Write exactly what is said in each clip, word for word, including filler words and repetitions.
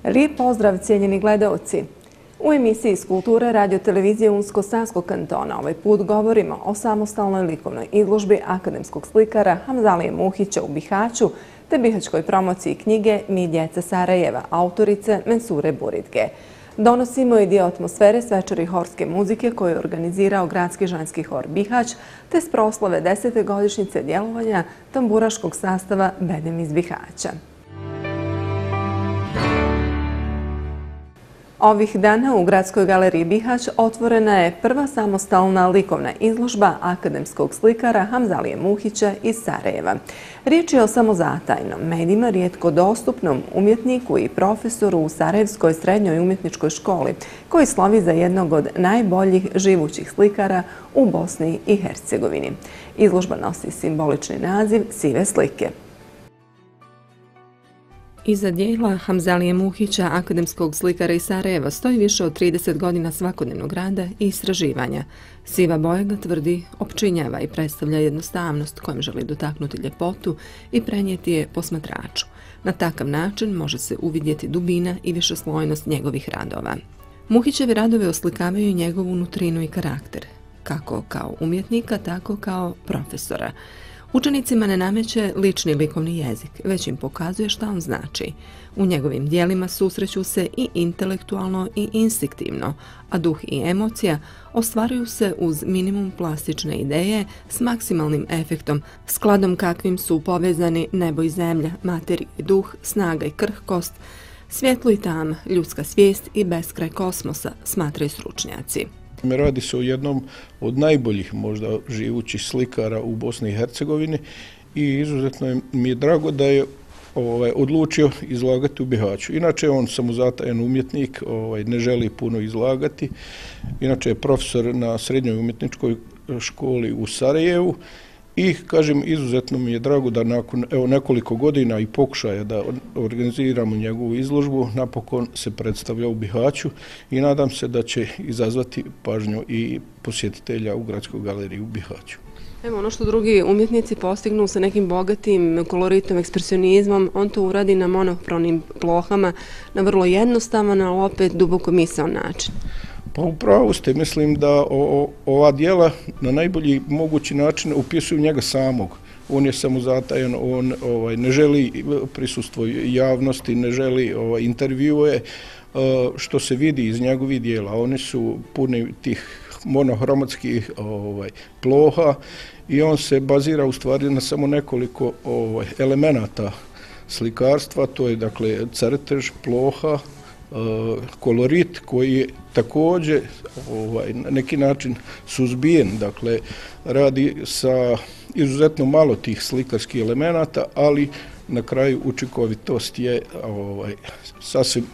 Lijep pozdrav, cijenjeni gledaoci. U emisiji iz kulture radio-televizije Unsko-Sanskog kantona ovaj put govorimo o samostalnoj likovnoj izložbi akademskog slikara Hamzalije Muhića u Bihaću te bihaćkoj promociji knjige Mi djeca Sarajeva, autorice Mensure Buridge. Donosimo i dio atmosfere s večeri horske muzike koju je organizirao Gradski ženski hor Bihać te s proslave desete godišnjice djelovanja tamburaškog sastava Bedem iz Bihaća. Ovih dana u Gradskoj galeriji Bihać otvorena je prva samostalna likovna izložba akademskog slikara Hamzalije Muhića iz Sarajeva. Riječ je o samozatajnom, medijima rijetko dostupnom umjetniku i profesoru u Sarajevskoj srednjoj umjetničkoj školi, koji slovi za jednog od najboljih živućih slikara u Bosni i Hercegovini. Izložba nosi simbolični naziv Sive slike. Iza dijela Hamzalije Muhića, akademskog slikara iz Sarajeva, stoji više od trideset godina svakodnevnog rada i istraživanja. Siva boja ga, tvrdi, opčinjava i predstavlja jednostavnost kojom želi dotaknuti ljepotu i prenijeti je posmatraču. Na takav način može se uvidjeti dubina i višeslojnost njegovih radova. Muhićevi radovi oslikavaju njegovu nutrinu i karakter, kako kao umjetnika, tako kao profesora. Učenicima ne nameće lični likovni jezik, već im pokazuje šta on znači. U njegovim dijelima susreću se i intelektualno i instinktivno, a duh i emocija ostvaruju se uz minimum plastične ideje s maksimalnim efektom, skladom kakvim su povezani nebo i zemlja, materija i duh, snaga i krhkost, svjetlo i tama, ljudska svijest i beskraj kosmosa, smatraju stručnjaci. Radi se o jednom od najboljih možda živućih slikara u Bosni i Hercegovini i izuzetno mi je drago da je ovaj, odlučio izlagati u Bihaću. Inače on samozatajan umjetnik, ovaj, ne želi puno izlagati. Inače je profesor na srednjoj umjetničkoj školi u Sarajevu i kažem izuzetno mi je drago da nakon evo, nekoliko godina i pokušaja da organiziramo njegovu izložbu napokon se predstavlja u Bihaću i nadam se da će izazvati pažnju i posjetitelja u Gradskoj galeriji u Bihaću. Evo ono što drugi umjetnici postignu sa nekim bogatim koloritom, ekspresionizmom, on to uradi na monohronim plohama, na vrlo jednostavan, ali opet duboko misaon način. Pa upravo ste, mislim da o, o, ova dijela na najbolji mogući način upisuju njega samog. On je samozatajan, on ovaj, ne želi prisustvo javnosti, ne želi ovaj, intervjue, što se vidi iz njegovih dijela. Oni su puni tih monohromatskih ovaj, ploha i on se bazira u stvari na samo nekoliko ovaj, elemenata slikarstva, to je dakle crtež, ploha, kolorit koji je također ovaj, na neki način suzbijen, dakle radi sa izuzetno malo tih slikarskih elemenata, ali na kraju učinkovitost je ovaj, sasvim,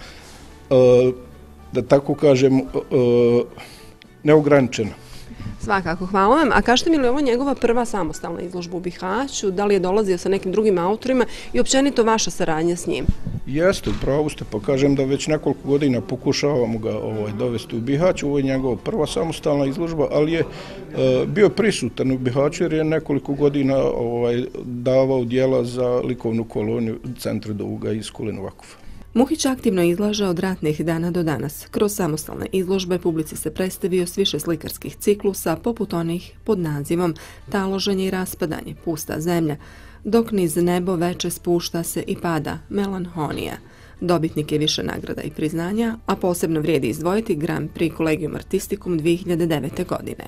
da tako kažem, neograničena. Svakako, hvala vam. A kažete mi li ovo njegova prva samostalna izložba u Bihaću? Da li je dolazio sa nekim drugim autorima i općenito vaša saradnja s njim? Jeste, upravo ste, pa kažem da već nekoliko godina pokušavamo ga ovaj, dovesti u Bihać. Ovo je njegova prva samostalna izložba, ali je e, bio prisutan u Bihaću jer je nekoliko godina ovaj, davao dijela za likovnu koloniju Centra Douga iz Kulin Vakuf. Muhić aktivno izlaže od ratnih dana do danas. Kroz samostalne izložbe publici se predstavio s više slikarskih ciklusa, poput onih pod nazivom Taloženje i raspadanje, Pusta zemlja, dok niz nebo veče spušta se i pada, Melanholija. Dobitnik je više nagrada i priznanja, a posebno vrijedi izdvojiti Grand Prix Collegium Artisticum dvije hiljade devete. godine.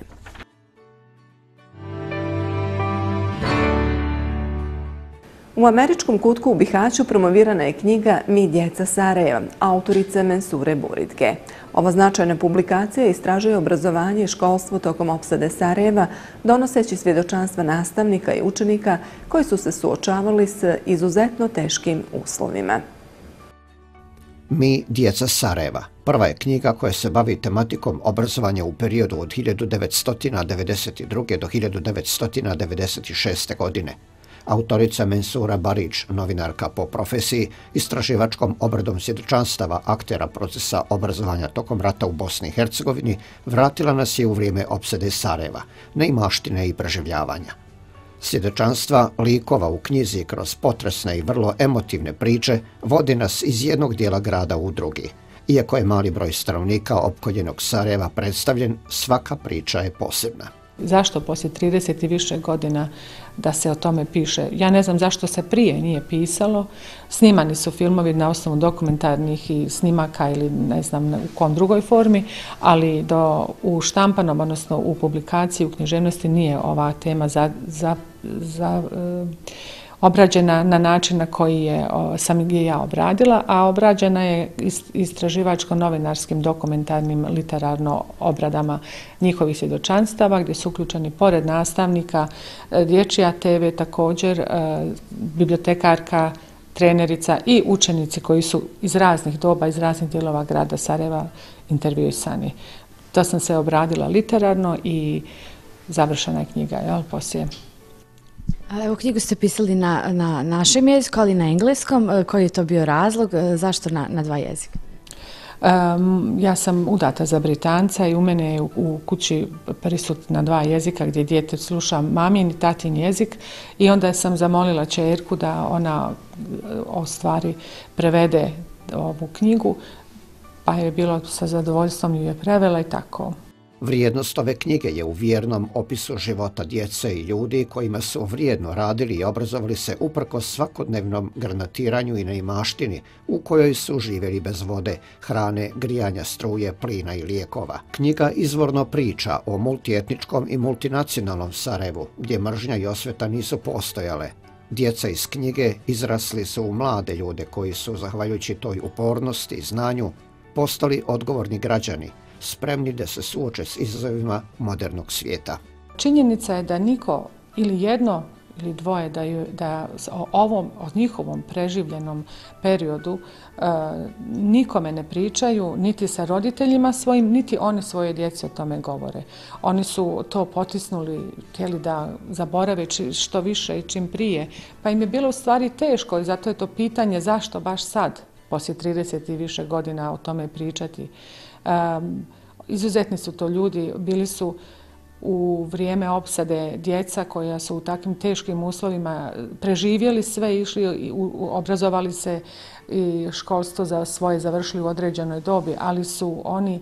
U američkom kutku u Bihaću promovirana je knjiga Mi djeca Sarajeva, autorice Mensure Buridge. Ova značajna publikacija istražuje obrazovanje i školstvo tokom opsade Sarajeva, donoseći svjedočanstva nastavnika i učenika koji su se suočavali s izuzetno teškim uslovima. Mi djeca Sarajeva. Prva je knjiga koja se bavi tematikom obrazovanja u periodu od hiljadu devetsto devedeset druge. do hiljadu devetsto devedeset šeste. godine. Autorica Mensura Buridge, novinarka po profesiji, istraživačkom obradom svjedočanstava aktera procesa obrazovanja tokom rata u Bosni i Hercegovini, vratila nas je u vrijeme opsade Sarajeva, neimaštine i preživljavanja. Svjedočanstva likova u knjizi kroz potresne i vrlo emotivne priče vodi nas iz jednog dijela grada u drugi. Iako je mali broj stanovnika opkoljenog Sarajeva predstavljen, svaka priča je posebna. Zašto poslije trideset i više godina da se o tome piše? Ja ne znam zašto se prije nije pisalo. Snimani su filmovi na osnovu dokumentarnih i snimaka ili ne znam u kom drugoj formi, ali do, u štampanom, odnosno u publikaciji, u književnosti nije ova tema za, za, za e, obrađena na način na koji je, o, sam je ja obradila, a obrađena je istraživačko-novinarskim, dokumentarnim, literarno obradama njihovih svjedočanstava, gdje su uključeni pored nastavnika, dječja te ve također, e, bibliotekarka, trenerica i učenici koji su iz raznih doba, iz raznih dijelova grada Sarajeva intervjuisani. To sam se obradila literarno i završena je knjiga, jel, poslije. Evo, knjigu ste pisali na, na našem jeziku, ali na engleskom. Koji je to bio razlog? Zašto na, na dva jezika? Um, ja sam udata za Britanca i u mene je u, u kući prisutna dva jezika gdje dijete sluša mamin i tatin jezik i onda sam zamolila ćerku da ona o stvari prevede ovu knjigu, pa je bilo sa zadovoljstvom ju je prevela i tako. Vrijednost ove knjige je u vjernom opisu života djece i ljudi kojima su vrijedno radili i obrazovali se uprkos svakodnevnom granatiranju i neimaštini u kojoj su živjeli bez vode, hrane, grijanja, struje, plina i lijekova. Knjiga izvorno priča o multietničkom i multinacionalnom Sarajevu, gdje mržnja i osveta nisu postojale. Djeca iz knjige izrasli su u mlade ljude koji su, zahvaljujući toj upornosti i znanju, postali odgovorni građani, spremni da se suoče s izazovima modernog svijeta. Činjenica je da niko ili jedno ili dvoje da, ju, da o, ovom, o njihovom preživljenom periodu e, nikome ne pričaju, niti sa roditeljima svojim, niti oni svoje djeci o tome govore. Oni su to potisnuli, htjeli da zaborave što više i čim prije, pa im je bilo u stvari teško i zato je to pitanje zašto baš sad, poslije trideset i više godina o tome pričati. Um, izuzetni su to ljudi, bili su u vrijeme opsade djeca koja su u takvim teškim uslovima preživjeli sve, išli i obrazovali se i školstvo za svoje završili u određenoj dobi, ali su oni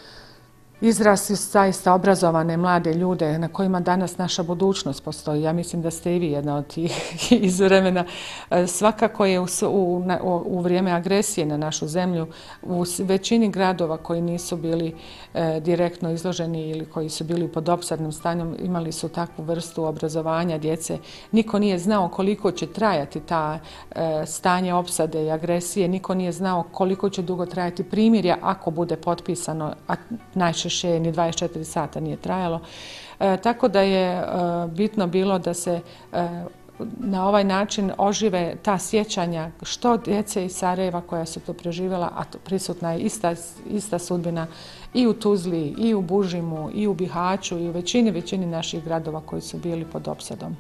izrasli zaista obrazovane mlade ljude na kojima danas naša budućnost postoji. Ja mislim da ste i vi jedna od tih iz vremena. Svakako je u, u, u vrijeme agresije na našu zemlju u većini gradova koji nisu bili e, direktno izloženi ili koji su bili pod opsadnim stanjem, imali su takvu vrstu obrazovanja djece. Niko nije znao koliko će trajati ta e, stanje opsade i agresije, niko nije znao koliko će dugo trajati primirja ako bude potpisano, a najčešće ni dvadeset četiri sata nije trajalo. E, tako da je e, bitno bilo da se e, na ovaj način ožive ta sjećanja što djece iz Sarajeva koja su to preživjela, a to prisutna je ista, ista sudbina i u Tuzli, i u Bužimu, i u Bihaću, i u većini, većini naših gradova koji su bili pod opsadom.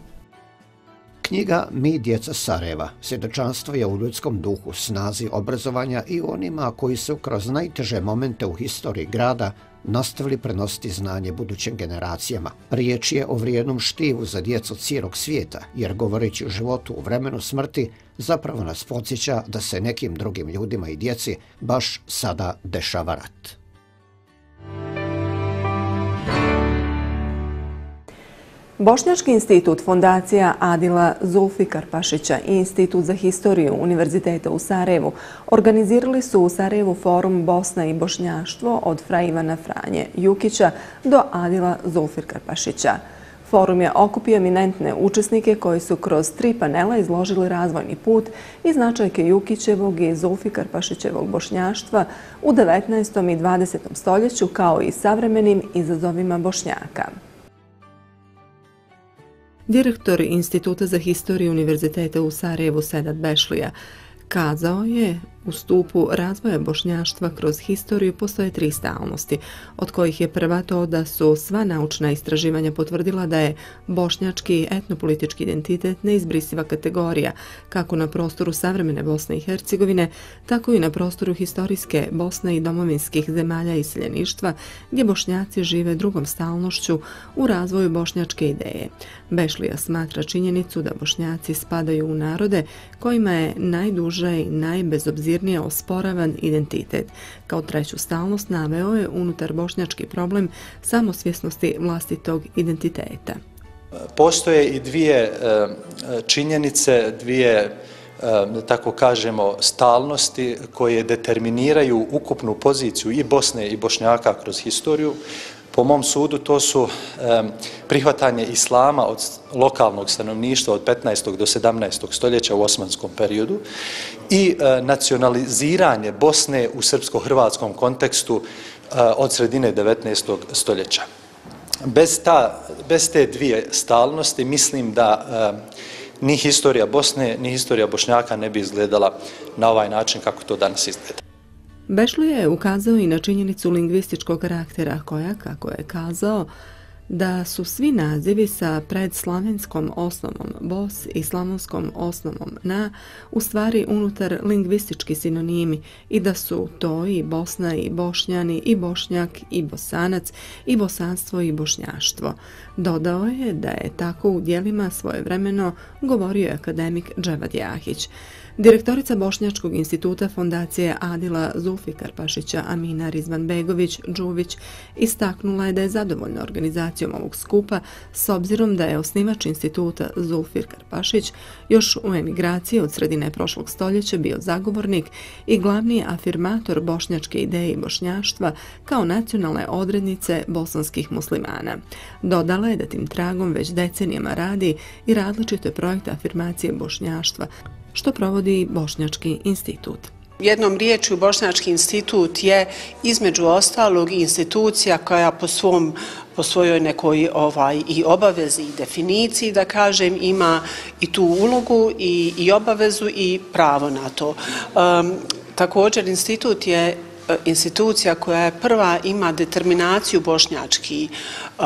Knjiga Mi, djeca Sarajeva svjedočanstvo je u ljudskom duhu, snazi obrazovanja i onima koji su kroz najteže momente u historiji grada nastavili prenositi znanje budućim generacijama. Riječ je o vrijednom štivu za djecu cijelog svijeta, jer govoreći o životu u vremenu smrti zapravo nas podsjeća da se nekim drugim ljudima i djeci baš sada dešava rat. Bošnjački institut, fondacija Adila Zulfikarpašića i Institut za historiju Univerziteta u Sarajevu organizirali su u Sarajevu forum Bosna i bošnjaštvo od fra Ivana Franje Jukića do Adila Zulfikarpašića. Forum je okupio eminentne učesnike koji su kroz tri panela izložili razvojni put i značajke Jukićevog i Zulfikarpašićevog bošnjaštva u devetnaestom i dvadesetom stoljeću kao i savremenim izazovima Bošnjaka. Direktor Instituta za historiju Univerziteta u Sarajevu Sedat Bešlija kazao je U stupu razvoja bošnjaštva kroz historiju postoje tri stalnosti, od kojih je prva to da su sva naučna istraživanja potvrdila da je bošnjački etnopolitički identitet neizbrisiva kategorija, kako na prostoru savremene Bosne i Hercegovine, tako i na prostoru historijske Bosne i domovinskih zemalja iseljeništva, gdje Bošnjaci žive drugom stalnošću u razvoju bošnjačke ideje. Bešlija smatra činjenicu da Bošnjaci spadaju u narode kojima je najduže i najbezobzirnije osporavan identitet. Kao treću stalnost naveo je unutar bošnjački problem samosvjesnosti vlastitog identiteta. Postoje i dvije činjenice, dvije, da tako kažemo, stalnosti koje determiniraju ukupnu poziciju i Bosne i Bošnjaka kroz historiju. Po mom sudu to su prihvatanje islama od lokalnog stanovništva od petnaestog do sedamnaestog stoljeća u osmanskom periodu i nacionaliziranje Bosne u srpsko-hrvatskom kontekstu od sredine devetnaestog stoljeća. Bez, ta, bez te dvije stalnosti mislim da ni historija Bosne, ni historija Bošnjaka ne bi izgledala na ovaj način kako to danas izgleda. Bešlija je ukazao i na činjenicu lingvističkog karaktera koja, kako je kazao, da su svi nazivi sa predslavenskom osnovom Bos i slavonskom osnovom Na u stvari unutar lingvistički sinonimi i da su to i Bosna i Bošnjani i Bošnjak i Bosanac i bosanstvo i bošnjaštvo. Dodao je da je tako u dijelima svojevremeno govorio akademik Dževad Jahić. Direktorica Bošnjačkog instituta Fondacije Adila Zulfikarpašića Amina Rizvanbegović-Đuvić istaknula je da je zadovoljna organizacijom ovog skupa s obzirom da je osnivač instituta Zulfikarpašić još u emigraciji od sredine prošlog stoljeća bio zagovornik i glavni afirmator bošnjačke ideje i bošnjaštva kao nacionalne odrednice bosanskih muslimana. Dodala je da tim tragom već decenijama radi i različite projekte afirmacije bošnjaštva, što provodi Bošnjački institut. Jednom riječju Bošnjački institut je između ostalog institucija koja po svom po svojoj nekoj ovaj i obavezi i definiciji, da kažem, ima i tu ulogu i, i obavezu i pravo na to. Um, također institut je institucija koja je prva ima determinaciju bošnjački, uh,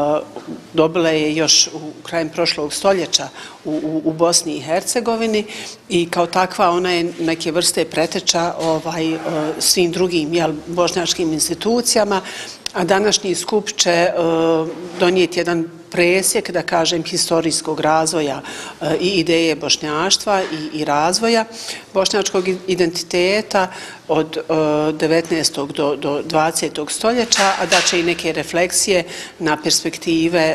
dobila je još u krajem prošlog stoljeća u, u, u Bosni i Hercegovini i kao takva ona je neke vrste preteča ovaj, uh, svim drugim jel, bošnjačkim institucijama, a današnji skup će uh, donijeti jedan presjek, da kažem, historijskog razvoja e, i ideje bošnjaštva i, i razvoja bošnjačkog identiteta od e, devetnaestog do, do dvadesetog stoljeća, a da će i neke refleksije na perspektive e,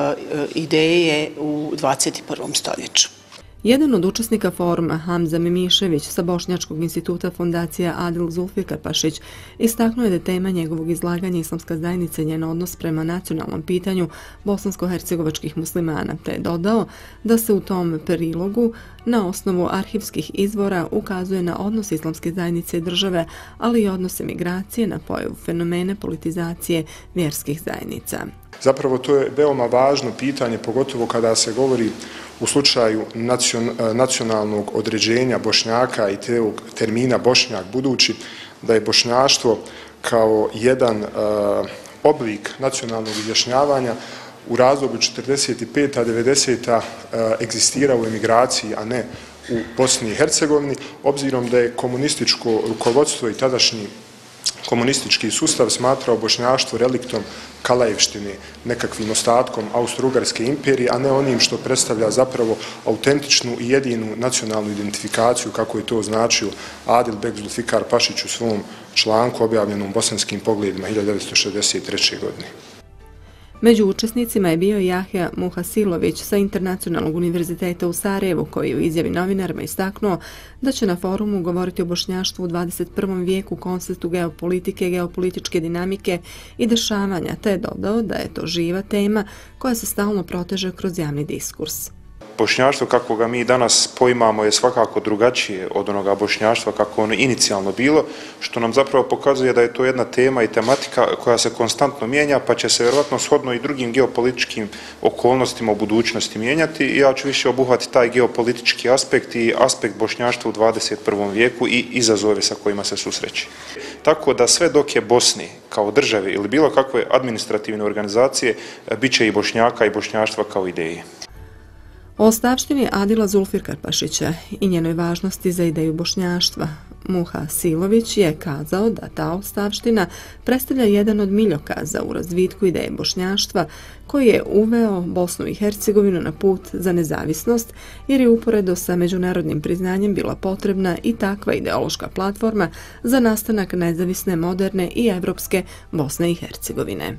ideje u dvadeset prvom stoljeću. Jedan od učesnika foruma, Hamza Mimišević sa Bošnjačkog instituta Fondacija Adil Zulfikarpašić, istaknuo je da tema njegovog izlaganja islamska zajednica i njen odnos prema nacionalnom pitanju bosansko-hercegovačkih muslimana, te je dodao da se u tom prilogu na osnovu arhivskih izvora ukazuje na odnos islamske zajednice i države, ali i odnose migracije na pojavu fenomene politizacije vjerskih zajednica. Zapravo to je veoma važno pitanje, pogotovo kada se govori u slučaju nacion, nacionalnog određenja Bošnjaka i tog termina Bošnjak, budući da je bošnjaštvo kao jedan uh, oblik nacionalnog izjašnjavanja u razdoblju četrdeset peta do devedesete uh, egzistira u emigraciji, a ne u Bosni i Hercegovini, obzirom da je komunističko rukovodstvo i tadašnji komunistički sustav smatrao bošnjaštvo reliktom Kalajevštine, nekakvim ostatkom Austro-Ugarske imperije, a ne onim što predstavlja zapravo autentičnu i jedinu nacionalnu identifikaciju, kako je to označio Adil Bek Zulfikarpašić u svom članku objavljenom Bosanskim pogledima hiljadu devetsto šezdeset treće. godine. Među učesnicima je bio Jahja Muhasilović sa Internacionalnog univerziteta u Sarajevu, koji u izjavi novinarima istaknuo da će na forumu govoriti o bošnjaštvu u dvadeset prvom vijeku, konceptu geopolitike, geopolitičke dinamike i dešavanja, te je dodao da je to živa tema koja se stalno proteže kroz javni diskurs. bošnjaštvo kako ga mi danas poimamo je svakako drugačije od onoga bošnjaštva kako ono inicijalno bilo, što nam zapravo pokazuje da je to jedna tema i tematika koja se konstantno mijenja, pa će se vjerojatno shodno i drugim geopolitičkim okolnostima u budućnosti mijenjati. I ja ću više obuhvatiti taj geopolitički aspekt i aspekt bošnjaštva u dvadeset prvom vijeku i izazove sa kojima se susreće. Tako da sve dok je Bosni kao države ili bilo kakve administrativne organizacije, bit će i Bošnjaka i bošnjaštva kao ideje. O ostavštini Adila Zulfirkarpašića i njenoj važnosti za ideju bošnjaštva, Muha Silović je kazao da ta ostavština predstavlja jedan od miljokaza u razvitku ideje bošnjaštva koji je uveo Bosnu i Hercegovinu na put za nezavisnost jer je uporedo sa međunarodnim priznanjem bila potrebna i takva ideološka platforma za nastanak nezavisne, moderne i evropske Bosne i Hercegovine.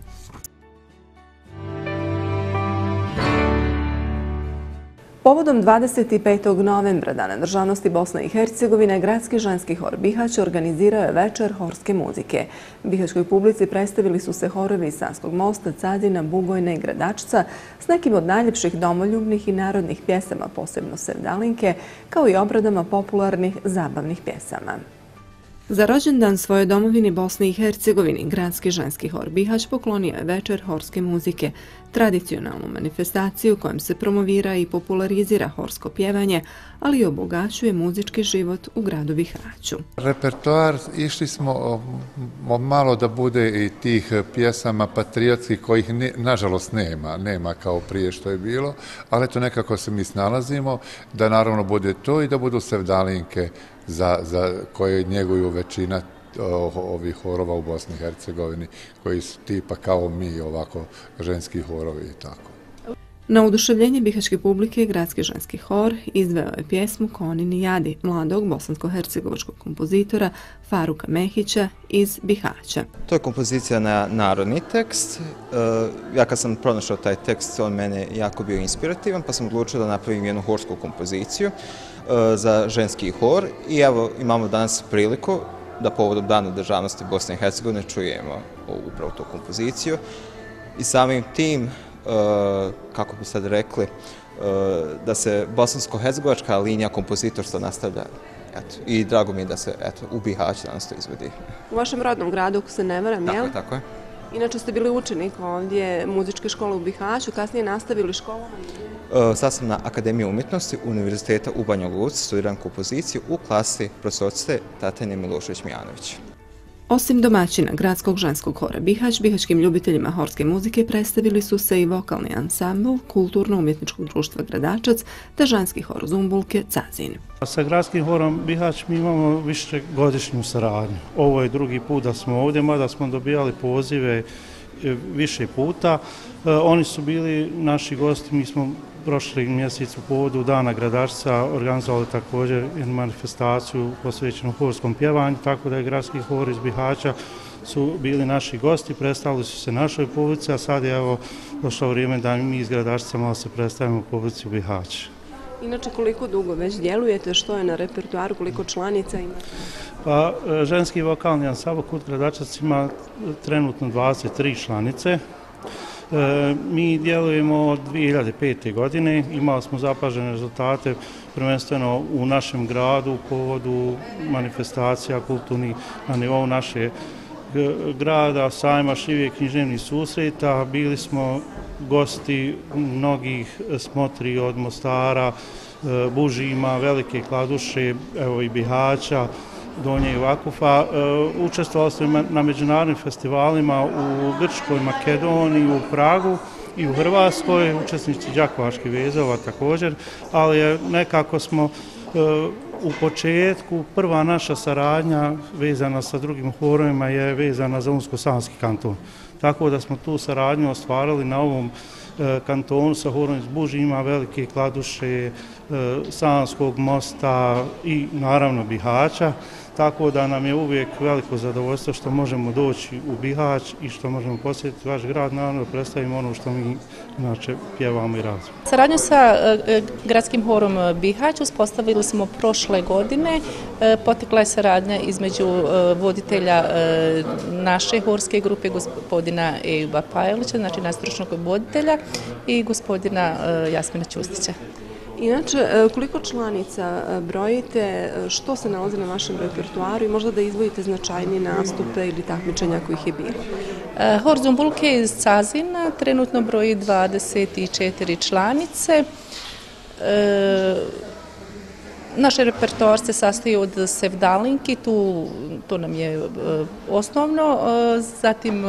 Povodom dvadeset petog novembra, Dana državnosti Bosne i Hercegovine, Gradski ženski hor Bihać organizirao je večer horske muzike. Bihaćkoj publici predstavili su se horovi iz Sanskog mosta, Cazina, Bugojne i Gradačca s nekim od najljepših domoljubnih i narodnih pjesama, posebno sevdalinke, kao i obradama popularnih zabavnih pjesama. Za rođendan svojoj domovini Bosni i Hercegovini, Gradski ženski hor Bihać poklonio je večer horske muzike, tradicionalnu manifestaciju kojom se promovira i popularizira horsko pjevanje, ali i obogaćuje muzički život u gradu Bihaću. Repertoar išli smo malo da bude i tih pjesama patriotskih kojih ne, nažalost nema, nema kao prije što je bilo, ali to nekako se mi snalazimo da naravno bude to i da budu sevdalinke za, za koje njeguju većina ovih horova u Bosni i Hercegovini, koji su tipa kao mi, ovako ženski horovi i tako. Na oduševljenje bihaćke publike Gradski ženski hor izveo je pjesmu Konini jadi mladog bosansko-hercegovačkog kompozitora Faruka Mehića iz Bihaća. To je kompozicija na narodni tekst. Ja kad sam pronašao taj tekst, on mene jako bio inspirativan, pa sam odlučio da napravim jednu horsku kompoziciju za ženski hor i evo imamo danas priliku da povodom Dana državnosti Bosne i Hercegovine čujemo upravo tu kompoziciju i samim tim, kako bi sad rekli, da se bosansko-hercegovačka linija kompozitorstva nastavlja. Eto, i drago mi je da se eto, u Bihaću danas to izvodi. U vašem rodnom gradu, ako se ne varam, tako jel? Je, tako je. Inače ste bili učenik ovdje muzičke škole u Bihaću, kasnije nastavili školovanje? Sad sam na Akademiji umjetnosti Univerziteta u Banja Luci, studiram kompoziciju u klasi profesorice Tatjane Milošević-Mijanović. Osim domaćina Gradskog ženskog hora Bihać, bihaćkim ljubiteljima horske muzike predstavili su se i vokalni ansambl Kulturno-umjetničkog društva Gradačac te ženski hor Zumbulke Cazin. Sa Gradskim horom Bihać mi imamo višegodišnju saradnju. Ovo je drugi put da smo ovdje, mada smo dobijali pozive više puta. Oni su bili naši gosti, mi smo prošli mjesec u povodu Dana Gradačca organizovali također jednu manifestaciju posvećenu horskom pjevanju, tako da je Gradski hor iz Bihaća su bili naši gosti, predstavili su se našoj publici, a sad je evo došlo vrijeme da mi iz Gradačca malo se predstavimo publici u Bihaću. Inače, koliko dugo već djelujete, što je na repertuaru, koliko članica ima? Pa, ženski vokalni ansambl Kult Gradačac ima trenutno dvadeset tri članice. E, mi djelujemo od dvije hiljade pete. godine, imali smo zapažene rezultate prvenstveno u našem gradu u povodu manifestacija kulturnih na nivou naše grada, sajma, šivije književnih susreta. Bili smo gosti mnogih smotri od Mostara, Bužima, Velike Kladuše, evo i Bihaća, Donje i Vakufa. Učestvovali smo na međunarodnim festivalima u Grčkoj, Makedoniji, u Pragu i u Hrvatskoj, učesnici Đakovačkih vezova također, ali nekako smo u početku, prva naša saradnja vezana sa drugim horovima je vezana za Unsko-Sanski kanton. Tako da smo tu saradnju ostvarili na ovom kantonu sa horom iz Bužima, Velike Kladuše, Sanskog mosta i naravno Bihaća. Tako da nam je uvijek veliko zadovoljstvo što možemo doći u Bihać i što možemo posjetiti vaš grad, naravno predstavimo ono što mi inače pjevamo i razvijemo. Saradnju sa Gradskim horom Bihać uspostavili smo prošle godine. Potekla je saradnja između voditelja naše horske grupe, gospodina Ejuba Pajelića, znači nastručnog voditelja, i gospodina Jasmina Ćustića. Inače, koliko članica brojite, što se nalazi na vašem repertoaru i možda da izdvojite značajnije nastupe ili takmičenja kojih je bilo? Hor Zumbulke iz Cazina trenutno broji dvadeset četiri članice. Naš repertoar se sastoji od sevdalinki, tu, to nam je osnovno, zatim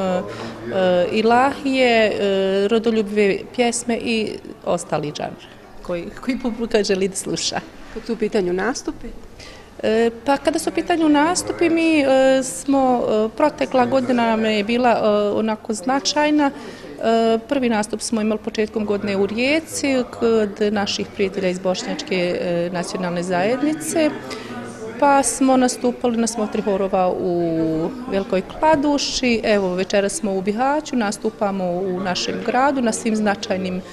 ilahije, rodoljubive pjesme i ostali žanr koji, koji publika želi da sluša. Kako su u pitanju nastupi? Pa kada su u pitanju nastupi, mi smo, protekla godina nam je bila onako značajna. Prvi nastup smo imali početkom godine u Rijeci kod naših prijatelja iz Bošnjačke nacionalne zajednice, pa smo nastupali na smotri horova u Velikoj Kladuši. Evo, večeras smo u Bihaću, nastupamo u našem gradu na svim značajnim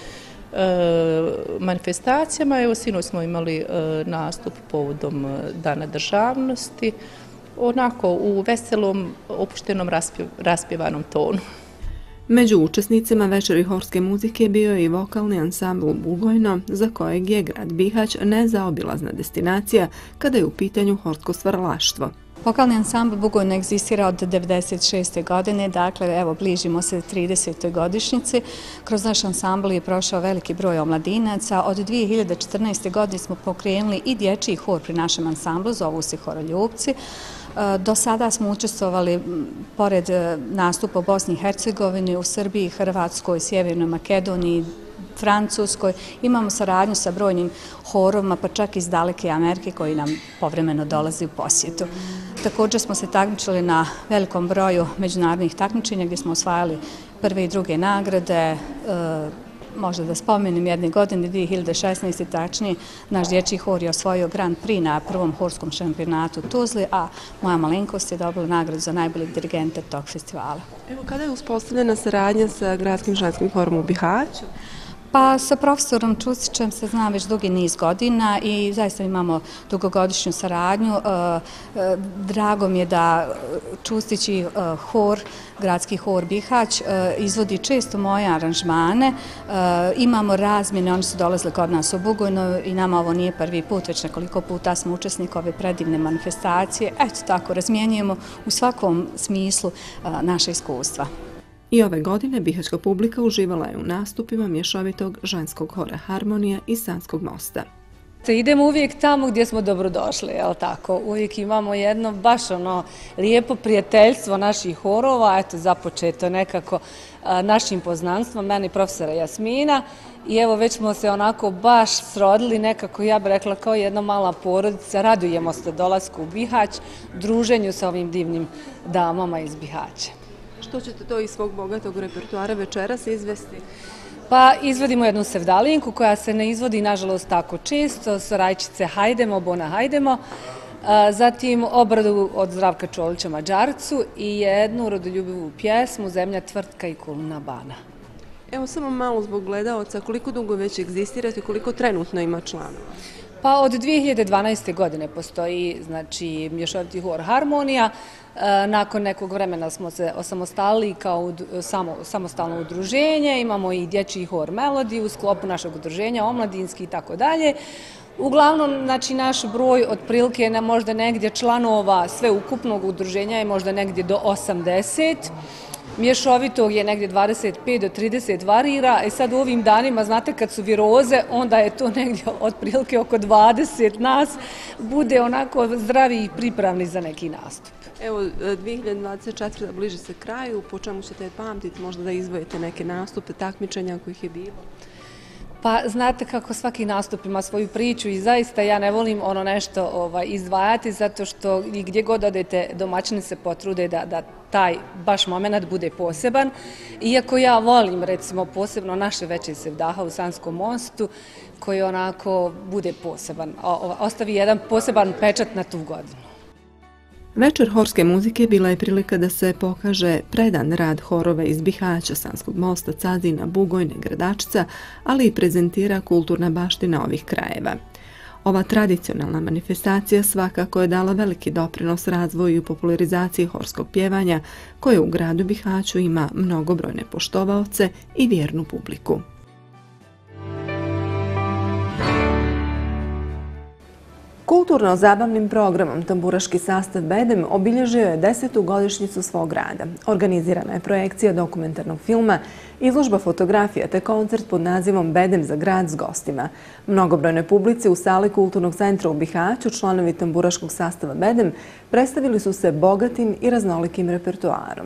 manifestacijama. Evo, sinoć smo imali nastup povodom Dana državnosti, onako u veselom, opuštenom, raspjevanom tonu. Među učesnicima večeri horske muzike bio je i vokalni ansambl Bugojno, za kojeg je grad Bihać nezaobilazna destinacija kada je u pitanju horsko stvaralaštvo. Vokalni ansambl Bugojno egzistira od devedeset šeste godine, dakle evo bližimo se tridesetoj godišnjici. Kroz naš ansambl je prošao veliki broj omladinaca. Od dvije hiljade četrnaeste. godine smo pokrenuli i dječji hor pri našem ansamblu, zovu se Horoljupci. Do sada smo učestvovali, pored nastupa u Bosni i Hercegovini, u Srbiji, Hrvatskoj, Sjevernoj Makedoniji, Francuskoj. Imamo saradnju sa brojnim horovima, pa čak iz daleke Amerike koji nam povremeno dolazi u posjetu. Također smo se takmičili na velikom broju međunarodnih takmičenja gdje smo osvajali prve i druge nagrade. Možda da spomenem jedne godine, dvije hiljade šesnaeste. tačnije, naš dječji hor je osvojio Grand Prix na prvom horskom šampionatu Tuzli, a moja malenkost je dobila nagradu za najboljeg dirigenta tog festivala. Evo, kada je uspostavljena saradnja sa gradskim ženskim horom u Bihaću? Pa sa profesorom Čustićem se zna već dugi niz godina i zaista imamo dugogodišnju saradnju. Drago mi je da Čustić i hor, gradski hor Bihać, izvodi često moje aranžmane. Imamo razmjene, oni su dolazili kod nas u Bugojno i nama ovo nije prvi put, već nekoliko puta smo učesnik ove predivne manifestacije. Eto tako, razmjenjujemo u svakom smislu naše iskustva. I ove godine bihaćka publika uživala je u nastupima mješovitog ženskog hora Harmonija i Sanskog mosta. Idemo uvijek tamo gdje smo dobrodošli, jel tako? Uvijek imamo jedno baš ono lijepo prijateljstvo naših horova, eto započeto nekako našim poznanstvom, meni i profesora Jasmina. I evo već smo se onako baš srodili nekako, ja bih rekla, kao jedna mala porodica. Radujemo se dolasku u Bihać, druženju sa ovim divnim damama iz Bihaća. Što ćete to iz svog bogatog repertoara večeras izvesti? Pa izvodimo jednu sevdalinku koja se ne izvodi nažalost tako često, s rajčice Hajdemo, Bona Hajdemo, zatim obradu od Zdravka Čolića Mađarcu i jednu rodoljubivu pjesmu Zemlja tvrtka i Kulna Bana. Evo samo malo zbog gledaoca, koliko dugo već egzistirate i koliko trenutno ima članova? Pa od dvije hiljade dvanaeste. godine postoji, znači, mješoviti hor Harmonija. Nakon nekog vremena smo se osamostalili kao samo, samostalno udruženje. Imamo i dječji hor Melodi u sklopu našeg udruženja, omladinski i tako dalje. Uglavnom, znači, naš broj otprilike je možda negdje članova sve ukupnog udruženja je možda negdje do osamdeset. Mješovitog je negdje dvadeset pet do trideset varira i sad u ovim danima, znate, kad su viroze, onda je to negdje otprilike oko dvadeset nas bude onako zdravi i pripravni za neki nastup. Evo, dvije hiljade dvadeset četvrta. bliži se kraju, po čemu ćete pamtiti, možda da izdvojite neke nastupe, takmičenja kojih je bilo? Pa znate kako svaki nastup ima svoju priču i zaista ja ne volim ono nešto ovaj, izdvajati zato što i gdje god odete domaćini se potrude da, da taj baš moment bude poseban. Iako ja volim recimo posebno naše veće sevdaha u Sanskom mostu koji onako bude poseban, o, ostavi jedan poseban pečat na tu godinu. Večer horske muzike bila je prilika da se pokaže predan rad horova iz Bihaća, Sanskog mosta, Cazina, Bugojne, Gradačca, ali i prezentira kulturna baština ovih krajeva. Ova tradicionalna manifestacija svakako je dala veliki doprinos razvoju i popularizaciji horskog pjevanja, koje u gradu Bihaću ima mnogobrojne poštovaoce i vjernu publiku. Kulturno-zabavnim programom tamburaški sastav Bedem obilježio je desetu godišnjicu svog rada. Organizirana je projekcija dokumentarnog filma, izložba fotografija te koncert pod nazivom Bedem za grad s gostima. Mnogobrojne publici u sali Kulturnog centra u Bihaću, članovi tamburaškog sastava Bedem, predstavili su se bogatim i raznolikim repertoarom.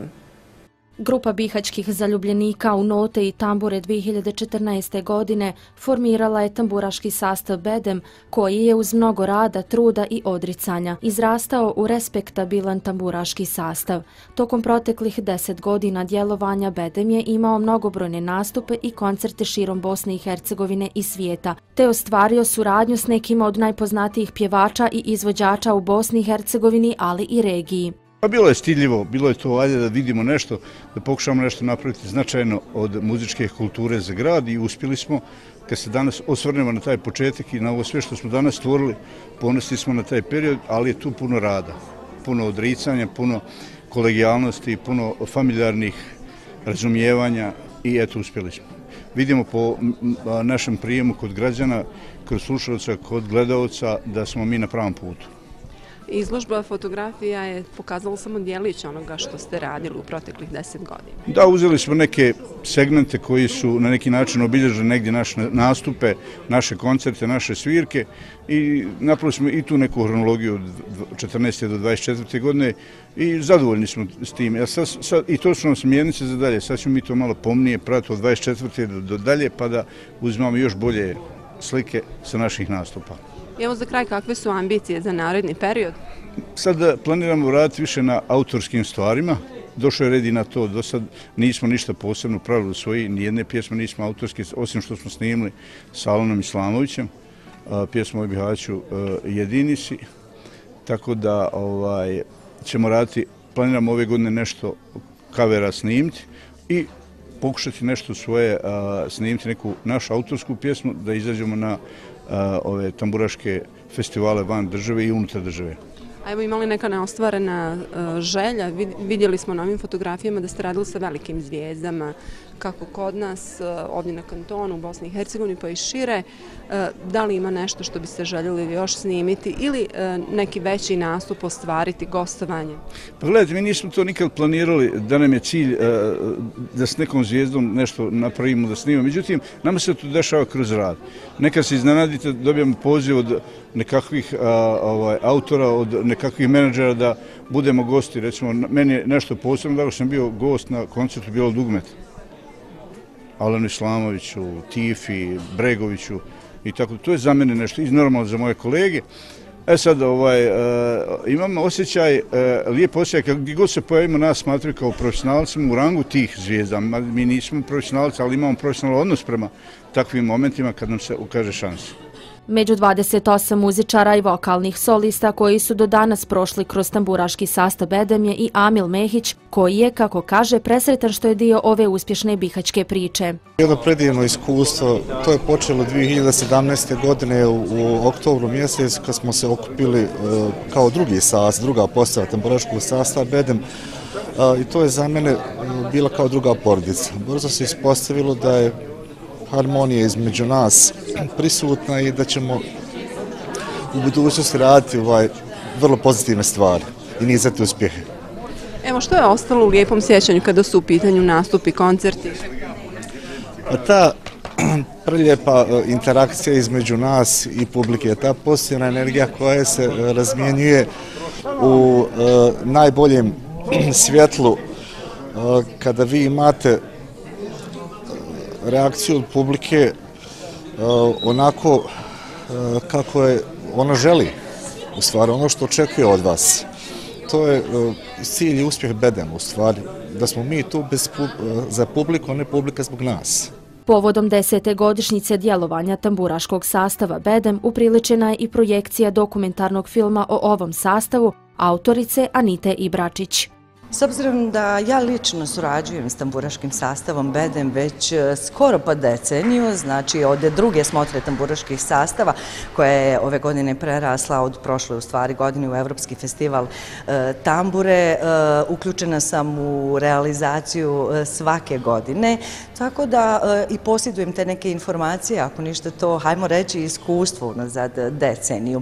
Grupa bihaćkih zaljubljenika u note i tambure dvije hiljade četrnaeste. godine formirala je tamburaški sastav Bedem, koji je uz mnogo rada, truda i odricanja izrastao u respektabilan tamburaški sastav. Tokom proteklih deset godina djelovanja Bedem je imao mnogobrojne nastupe i koncerte širom Bosne i Hercegovine i svijeta, te ostvario suradnju s nekima od najpoznatijih pjevača i izvođača u Bosni i Hercegovini, ali i regiji. Bilo je stidljivo, bilo je to ajde da vidimo nešto, da pokušamo nešto napraviti značajno od muzičke kulture za grad i uspjeli smo. Kad se danas osvrnemo na taj početak i na ovo sve što smo danas stvorili, ponosni smo na taj period, ali je tu puno rada, puno odricanja, puno kolegijalnosti, puno familijarnih razumijevanja i eto uspjeli smo. Vidimo po našem prijemu kod građana, kod slušalca, kod gledalca da smo mi na pravom putu. Izložba fotografija je pokazala samo djelić onoga što ste radili u proteklih deset godina. Da, uzeli smo neke segmente koji su na neki način obilježili negdje naše nastupe, naše koncerte, naše svirke i napravili smo i tu neku hronologiju od četrnaeste do dvadeset četvrte. godine i zadovoljni smo s tim. Ja sad, sad, I to su nam smjernice za dalje. Sad ćemo mi to malo pomnije pratiti od dvadeset četvrte. do, do dalje pa da uzmemo još bolje slike sa naših nastupa. Evo za kraj, kakve su ambicije za naredni period? Sad planiramo vratiti više na autorskim stvarima. Došao je red i na to. Do sad nismo ništa posebno pravili svoji, nijedne pjesme nismo autorske, osim što smo snimili s Alonom Islamovićem, pjesmu o Bihaću Jedini si. Tako da ovaj, ćemo raditi, planiramo ove godine nešto kavera snimiti i pokušati nešto svoje snimiti, neku našu autorsku pjesmu, da izađemo na ove tamburaške festivale van države i unutar države. A evo imali neka neostvarena želja? Vidjeli smo na ovim fotografijama da ste radili sa velikim zvijezdama, kako kod nas, ovdje na kantonu, u Bosni i Hercegovini, pa i šire. Da li ima nešto što biste željeli još snimiti ili neki veći nastup ostvariti, gostovanje? Pa gledajte, mi nismo to nikad planirali da nam je cilj da s nekom zvijezdom nešto napravimo, da snimamo. Međutim, nama se to dešava kroz rad. Nekad se iznenadite, dobijamo poziv od nekakvih ovaj, autora, od nekakvih menadžera da budemo gosti. Recimo, meni je nešto posebno, da sam bio gost na koncertu Bijelo dugmet. Alanu Islamoviću, Tifi, Bregoviću i tako. To je za mene nešto i normalno za moje kolege. E sad, ovaj, e, imamo osjećaj, e, lijep osjećaj, kako gdje god se pojavimo, nas smatraju kao profesionalcima u rangu tih zvijezda. Mi nismo profesionalci, ali imamo profesionalan odnos prema takvim momentima kad nam se ukaže šansa. Među dvadeset osam muzičara i vokalnih solista koji su do danas prošli kroz tamburaški sastav Bedem je i Amil Mehić, koji je, kako kaže, presretan što je dio ove uspješne bihaćke priče. Jedno predivno iskustvo, to je počelo dvije hiljade sedamnaeste. godine u, u oktobru mjesecu kad smo se okupili uh, kao drugi sastav, druga postava tamburaškog sastava Bedem. Uh, I to je za mene uh, bila kao druga porodica. Brzo se ispostavilo da je harmonija između nas prisutna i da ćemo u budućnosti raditi ovaj vrlo pozitivne stvari i nizati uspjehe. Evo, što je ostalo u lijepom sjećanju kada su u pitanju nastupi, koncerti? Pa ta prelijepa interakcija između nas i publike, ta pozitivna energija koja se razmjenjuje u e, najboljem svjetlu, e, kada vi imate reakciju od publike uh, onako uh, kako je ona želi, u stvari ono što očekuje od vas. To je uh, cilj i uspjeh Bedema, u stvari, da smo mi tu bez pu, uh, za publiku, a ne publika zbog nas. Povodom desete godišnjice djelovanja tamburaškog sastava Bedem upriličena je i projekcija dokumentarnog filma o ovom sastavu autorice Anite Ibračić. S obzirom da ja lično surađujem s tamburaškim sastavom Bedem već skoro pa deceniju, znači od druge smotre tamburaških sastava koja je ove godine prerasla od prošle u stvari godine u Evropski festival tambure, uključena sam u realizaciju svake godine, tako da i posjedujem te neke informacije, ako ništa to, hajmo reći, iskustvo unazad deceniju.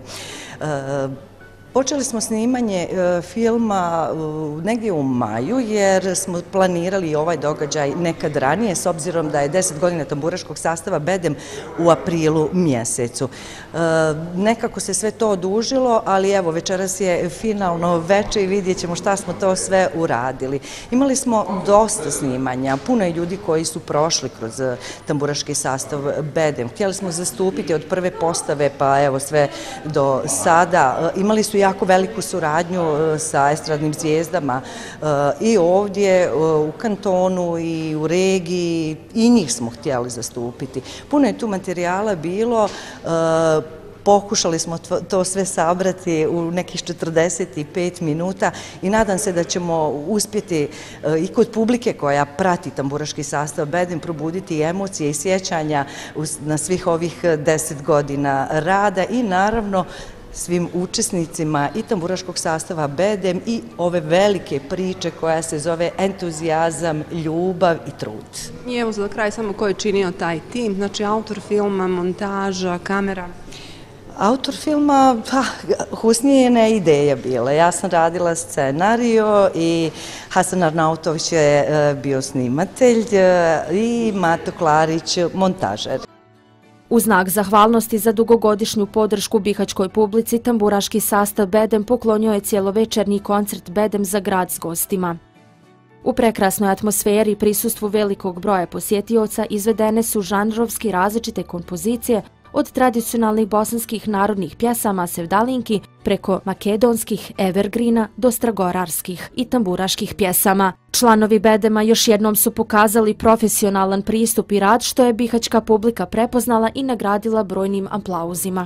Počeli smo snimanje filma negdje u maju jer smo planirali ovaj događaj nekad ranije s obzirom da je deset godina tamburaškog sastava Bedem u aprilu mjesecu. Nekako se sve to odužilo, ali evo večeras je finalno veče i vidjet ćemo šta smo to sve uradili. Imali smo dosta snimanja, puno je ljudi koji su prošli kroz tamburaški sastav Bedem. Htjeli smo zastupiti od prve postave pa evo sve do sada. Imali su jako veliku suradnju sa estradnim zvijezdama i ovdje u kantonu i u regiji i njih smo htjeli zastupiti. Puno je tu materijala bilo, pokušali smo to sve sabrati u nekih četrdeset pet minuta i nadam se da ćemo uspjeti i kod publike koja prati tamburaški sastav Bedem probuditi emocije i sjećanja na svih ovih deset godina rada i naravno svim učesnicima i tamburaškog sastava Bedem i ove velike priče koja se zove entuzijazam, ljubav i trud. I evo za kraj samo ko je činio taj tim, znači autor filma, montaža, kamera? Autor filma, pa, Husnijina je ideja bila. Ja sam radila scenario i Hasan Arnautović je bio snimatelj i Mato Klarić montažer. U znak zahvalnosti za dugogodišnju podršku bihaćkoj publici, tamburaški sastav Bedem poklonio je cijelovečernji koncert Bedem za grad s gostima. U prekrasnoj atmosferi i prisustvu velikog broja posjetioca izvedene su žanrovski različite kompozicije od tradicionalnih bosanskih narodnih pjesama sevdalinki preko makedonskih evergrina do stragorarskih i tamburaških pjesama. Članovi Bedema još jednom su pokazali profesionalan pristup i rad što je bihaćka publika prepoznala i nagradila brojnim aplauzima.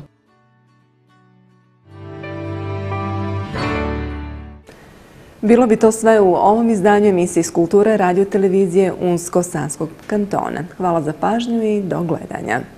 Bilo bi to sve u ovom izdanju emisije iz kulture radio televizije Unsko-Sanskog kantona. Hvala za pažnju i do gledanja.